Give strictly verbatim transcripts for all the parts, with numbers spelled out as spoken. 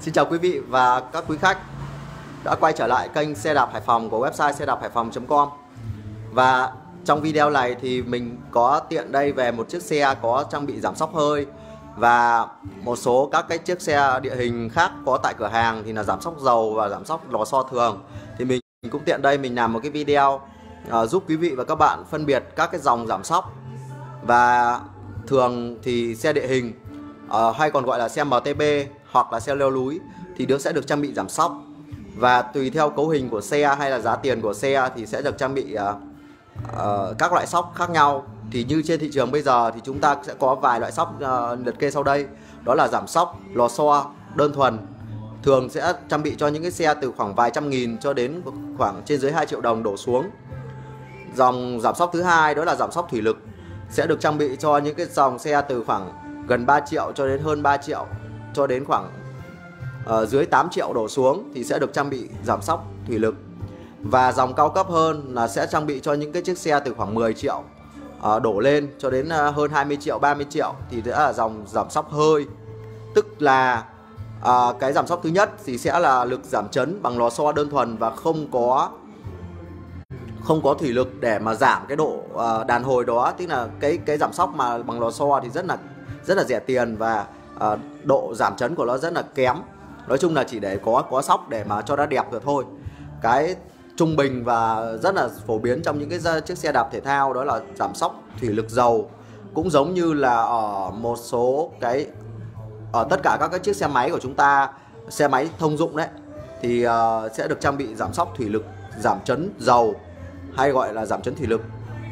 Xin chào quý vị và các quý khách đã quay trở lại kênh Xe đạp Hải Phòng của website xe đạp hải phòng chấm com. Và trong video này thì mình có tiện đây về một chiếc xe có trang bị giảm xóc hơi và một số các cái chiếc xe địa hình khác có tại cửa hàng thì là giảm xóc dầu và giảm xóc lò xo thường. Thì mình cũng tiện đây mình làm một cái video uh, giúp quý vị và các bạn phân biệt các cái dòng giảm xóc. Và thường thì xe địa hình uh, hay còn gọi là xe em tê bê hoặc là xe leo núi thì được sẽ được trang bị giảm xóc, và tùy theo cấu hình của xe hay là giá tiền của xe thì sẽ được trang bị uh, uh, các loại xóc khác nhau. Thì như trên thị trường bây giờ thì chúng ta sẽ có vài loại xóc uh, liệt kê sau đây. Đó là giảm xóc lò xo đơn thuần, thường sẽ trang bị cho những cái xe từ khoảng vài trăm nghìn cho đến khoảng trên dưới hai triệu đồng đổ xuống. Dòng giảm xóc thứ hai đó là giảm xóc thủy lực, sẽ được trang bị cho những cái dòng xe từ khoảng gần ba triệu cho đến hơn ba triệu cho đến khoảng uh, dưới tám triệu đổ xuống thì sẽ được trang bị giảm xóc thủy lực. Và dòng cao cấp hơn là sẽ trang bị cho những cái chiếc xe từ khoảng mười triệu uh, đổ lên cho đến uh, hơn hai mươi triệu, ba mươi triệu thì sẽ là dòng giảm xóc hơi. Tức là uh, cái giảm xóc thứ nhất thì sẽ là lực giảm chấn bằng lò xo đơn thuần và không có không có thủy lực để mà giảm cái độ uh, đàn hồi đó. Tức là cái cái giảm xóc mà bằng lò xo thì rất là rất là rẻ tiền và uh, độ giảm chấn của nó rất là kém. Nói chung là chỉ để có có sóc để mà cho nó đẹp được thôi. Cái trung bình và rất là phổ biến trong những cái chiếc xe đạp thể thao đó là giảm xóc thủy lực dầu. Cũng giống như là ở một số cái ở tất cả các cái chiếc xe máy của chúng ta, xe máy thông dụng đấy, thì uh, sẽ được trang bị giảm xóc thủy lực giảm chấn dầu, hay gọi là giảm chấn thủy lực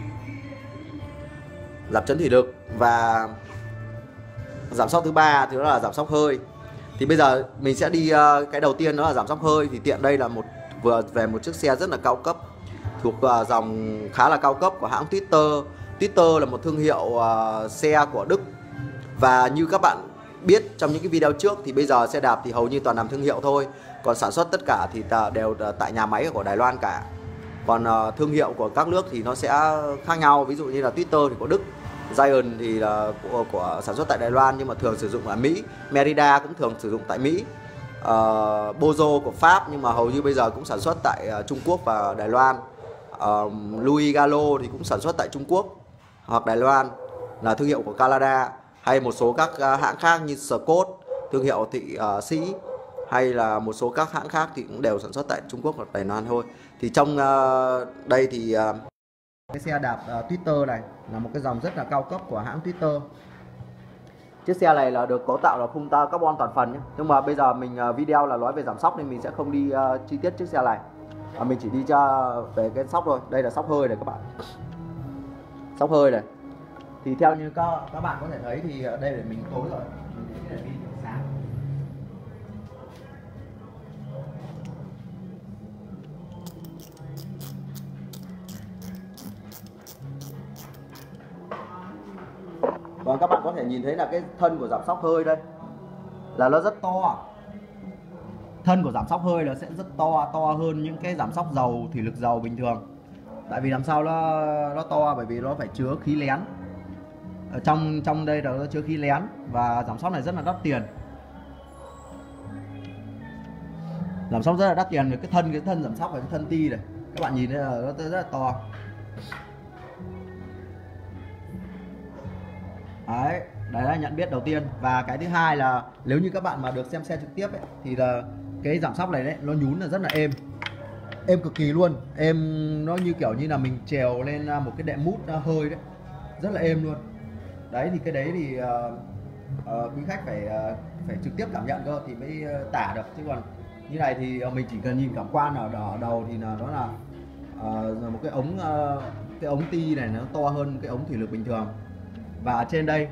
giảm chấn thủy lực và giảm xóc thứ ba thì đó là giảm xóc hơi. Thì bây giờ mình sẽ đi uh, cái đầu tiên đó là giảm xóc hơi. Thì tiện đây là một vừa về một chiếc xe rất là cao cấp, thuộc uh, dòng khá là cao cấp của hãng Twitter. Twitter là một thương hiệu uh, xe của Đức. Và như các bạn biết trong những cái video trước thì bây giờ xe đạp thì hầu như toàn làm thương hiệu thôi, còn sản xuất tất cả thì đều tại nhà máy của Đài Loan cả. Còn uh, thương hiệu của các nước thì nó sẽ khác nhau. Ví dụ như là Twitter thì của Đức, Giant thì là của, của sản xuất tại Đài Loan nhưng mà thường sử dụng ở Mỹ, Merida cũng thường sử dụng tại Mỹ, uh, Bozo của Pháp nhưng mà hầu như bây giờ cũng sản xuất tại uh, Trung Quốc và Đài Loan. uh, Louis Gallo thì cũng sản xuất tại Trung Quốc hoặc Đài Loan, là thương hiệu của Canada. Hay một số các uh, hãng khác như Scott, thương hiệu thị uh, Sĩ, hay là một số các hãng khác thì cũng đều sản xuất tại Trung Quốc hoặc Đài Loan thôi. Thì trong uh, đây thì uh, cái xe đạp uh, Twitter này là một cái dòng rất là cao cấp của hãng Twitter. Chiếc xe này là được cấu tạo là khung carbon toàn phần nhé. Nhưng mà bây giờ mình uh, video là nói về giảm xóc nên mình sẽ không đi uh, chi tiết chiếc xe này. uh, Mình chỉ đi cho về cái xóc thôi. Đây là xóc hơi này các bạn. Xóc hơi này thì theo như các, các bạn có thể thấy thì đây là mình tối rồi, mình để cái này đi sáng. Và các bạn có thể nhìn thấy là cái thân của giảm xóc hơi đây là nó rất to. Thân của giảm xóc hơi nó sẽ rất to, to hơn những cái giảm xóc dầu, thủy lực dầu bình thường. Tại vì làm sao nó nó to, bởi vì nó phải chứa khí lén. Ở trong trong đây là nó chứa khí lén và giảm xóc này rất là đắt tiền. Giảm xóc rất là đắt tiền. Cái thân cái thân giảm xóc và cái thân ti này các bạn nhìn thấy là nó rất là to. Đấy, đấy là nhận biết đầu tiên. Và cái thứ hai là nếu như các bạn mà được xem xe trực tiếp ấy, thì là cái giảm xóc này đấy nó nhún là rất là êm, êm cực kỳ luôn. Êm nó như kiểu như là mình trèo lên một cái đệm mút hơi đấy, rất là êm luôn. Đấy thì cái đấy thì uh, uh, quý khách phải uh, phải trực tiếp cảm nhận cơ thì mới uh, tả được. Chứ còn như này thì uh, mình chỉ cần nhìn cảm quan ở, ở đầu thì là nó là uh, một cái ống uh, cái ống ti này nó to hơn cái ống thủy lực bình thường. Và trên đây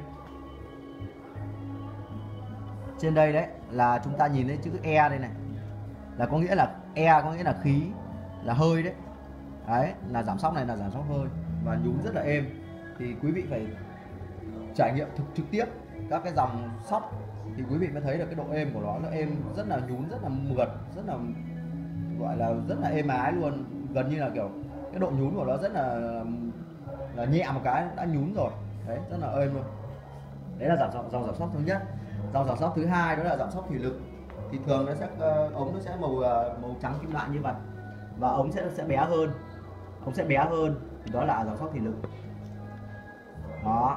trên đây đấy là chúng ta nhìn thấy chữ E đây này, là có nghĩa là E có nghĩa là khí, là hơi đấy. Đấy là giảm xóc này là giảm xóc hơi và nhún rất là êm. Thì quý vị phải trải nghiệm thực trực tiếp các cái dòng xóc thì quý vị mới thấy được cái độ êm của nó. Nó êm rất là nhún, rất là mượt, rất là gọi là rất là êm ái luôn. Gần như là kiểu cái độ nhún của nó rất là là nhẹ một cái đã nhún rồi. Đấy, rất là êm luôn. Đấy là giảm dòng giảm sóc thứ nhất. Dòng giảm sóc thứ hai đó là giảm sóc thủy lực. thì thường nó sẽ ống nó sẽ màu màu trắng kim loại như vậy, và ống sẽ sẽ bé hơn, ống sẽ bé hơn thì đó là giảm sóc thủy lực đó.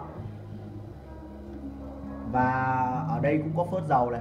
Và ở đây cũng có phớt dầu này.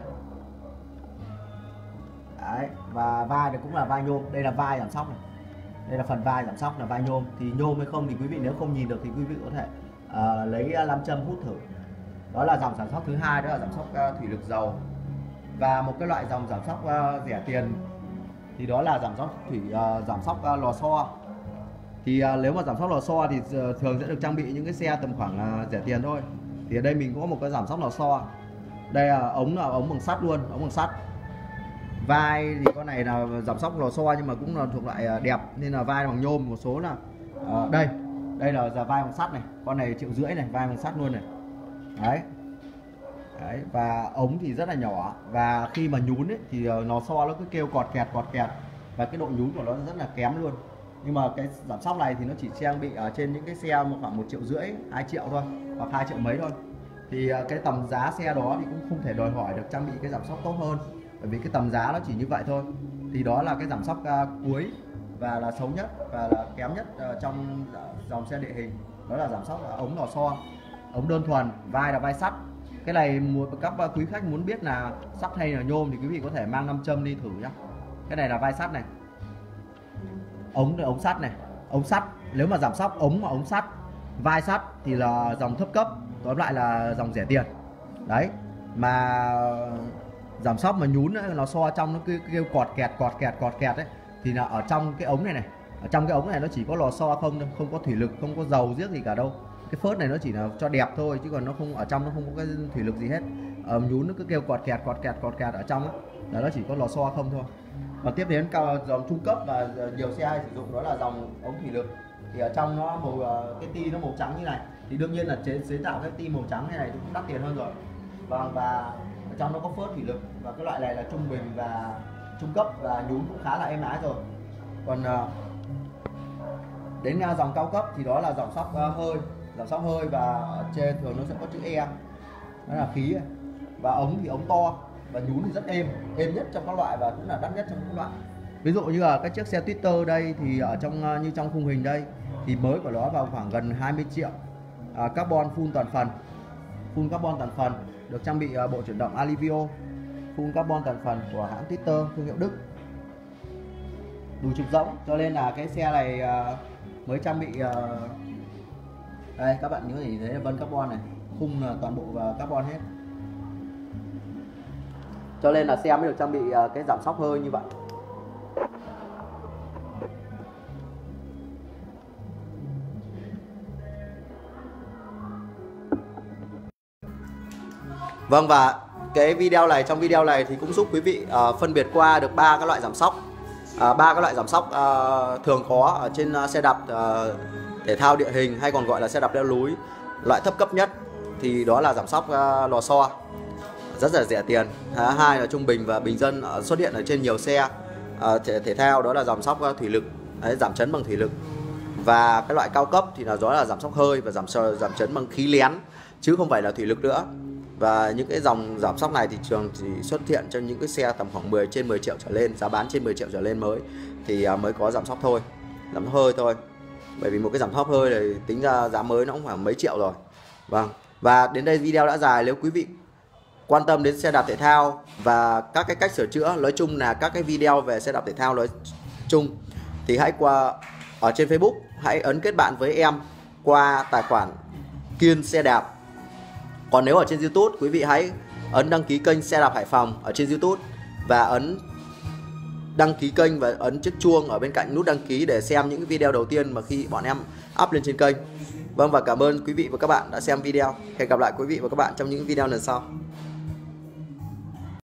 Đấy, và vai này cũng là vai nhôm, đây là vai giảm sóc này, đây là phần vai giảm sóc là vai nhôm. Thì nhôm hay không thì quý vị nếu không nhìn được thì quý vị có thể uh, lấy nam châm hút thử. Đó là dòng giảm sóc thứ hai, đó là giảm sóc uh, thủy lực dầu. Và một cái loại dòng giảm sóc uh, rẻ tiền thì đó là giảm sóc thủy uh, giảm sóc uh, lò xo. Thì uh, nếu mà giảm sóc lò xo thì uh, thường sẽ được trang bị những cái xe tầm khoảng uh, rẻ tiền thôi. Thì ở đây mình có một cái giảm sóc lò xo. Đây là ống là ống bằng sắt luôn, ống bằng sắt. Vai thì con này là giảm sóc lò xo nhưng mà cũng là thuộc loại đẹp nên là vai bằng nhôm. Một số là uh, đây đây là giờ vai bằng sắt này, con này triệu rưỡi này, vai bằng sắt luôn này. Đấy. Đấy, và ống thì rất là nhỏ, và khi mà nhún ấy, thì lò xo nó cứ kêu cọt kẹt cọt kẹt, và cái độ nhún của nó rất là kém luôn. Nhưng mà cái giảm sóc này thì nó chỉ trang bị ở trên những cái xe khoảng một triệu rưỡi, hai triệu thôi, hoặc hai triệu mấy thôi. Thì cái tầm giá xe đó thì cũng không thể đòi hỏi được trang bị cái giảm sóc tốt hơn, bởi vì cái tầm giá nó chỉ như vậy thôi. Thì đó là cái giảm sóc uh, cuối và là xấu nhất và là kém nhất uh, trong dòng xe địa hình. Đó là giảm sóc uh, ống lò xo, ống đơn thuần, vai là vai sắt. Cái này các quý khách muốn biết là sắt hay là nhôm thì quý vị có thể mang nam châm đi thử nhá. Cái này là vai sắt này, ống là ống sắt này, ống sắt. Nếu mà giảm sóc ống mà ống sắt, vai sắt thì là dòng thấp cấp, tóm lại là dòng rẻ tiền. Đấy, mà giảm sóc mà nhún ấy, nó so trong nó kêu, kêu cọt kẹt cọt kẹt cọt kẹt ấy, thì là ở trong cái ống này này, ở trong cái ống này nó chỉ có lò xo không đâu, không có thủy lực, không có dầu giết gì cả đâu. Cái phớt này nó chỉ là cho đẹp thôi, chứ còn nó không, ở trong nó không có cái thủy lực gì hết. Ở nhún nó cứ kêu cọt kẹt cọt kẹt cọt kẹt ở trong ấy, là nó chỉ có lò xo không thôi. Và tiếp đến cao dòng trung cấp và nhiều xe hay sử dụng đó là dòng ống thủy lực. Thì ở trong nó màu, cái ti nó màu trắng như này, thì đương nhiên là chế, chế tạo cái ti màu trắng như này cũng đắt tiền hơn rồi. Vâng, và ở trong nó có phớt thủy lực, và cái loại này là trung bình và trung cấp, và nhún cũng khá là êm ái rồi. Còn đến dòng cao cấp thì đó là dòng sóc hơi, dòng sóc hơi, và ở trên thường nó sẽ có chữ E, đó là khí. Và ống thì ống to, và nhún thì rất êm, êm nhất trong các loại và cũng là đắt nhất trong các loại. Ví dụ như là các chiếc xe Twitter đây thì ở trong như trong khung hình đây thì mới của nó vào khoảng gần hai mươi triệu, à, carbon full toàn phần, full carbon toàn phần, được trang bị uh, bộ chuyển động Alivio full carbon toàn phần của hãng Twitter, thương hiệu Đức, đủ trục rỗng. Cho nên là cái xe này uh, mới trang bị uh... đây các bạn nhớ thì thấy là vân carbon này, khung là toàn bộ và carbon hết, cho nên là xe mới được trang bị uh, cái giảm sóc hơi như vậy. Vâng, và cái video này, trong video này thì cũng giúp quý vị uh, phân biệt qua được ba các loại giảm sóc, ba uh, các loại giảm sóc uh, thường có ở trên uh, xe đạp uh, thể thao địa hình, hay còn gọi là xe đạp leo núi. Loại thấp cấp nhất thì đó là giảm sóc uh, lò xo, rất là rẻ tiền. À, hai là trung bình và bình dân, uh, xuất hiện ở trên nhiều xe uh, thể, thể thao, đó là giảm sóc uh, thủy lực, đấy, giảm chấn bằng thủy lực. Và cái loại cao cấp thì là đó là giảm sóc hơi và giảm giảm chấn bằng khí lén, chứ không phải là thủy lực nữa. Và những cái dòng giảm sóc này thì thường chỉ xuất hiện trong những cái xe tầm khoảng mười trên mười triệu trở lên, giá bán trên mười triệu trở lên mới thì mới có giảm sóc thôi, giảm sóc hơi thôi. Bởi vì một cái giảm sóc hơi này tính ra giá mới nó cũng khoảng mấy triệu rồi. Vâng, và đến đây video đã dài. Nếu quý vị quan tâm đến xe đạp thể thao và các cái cách sửa chữa, nói chung là các cái video về xe đạp thể thao nói chung, thì hãy qua ở trên Facebook, hãy ấn kết bạn với em qua tài khoản Kiên Xe Đạp. Còn nếu ở trên YouTube, quý vị hãy ấn đăng ký kênh Xe Đạp Hải Phòng ở trên YouTube, và ấn đăng ký kênh và ấn chiếc chuông ở bên cạnh nút đăng ký để xem những video đầu tiên mà khi bọn em up lên trên kênh. Vâng, và cảm ơn quý vị và các bạn đã xem video. Hẹn gặp lại quý vị và các bạn trong những video lần sau.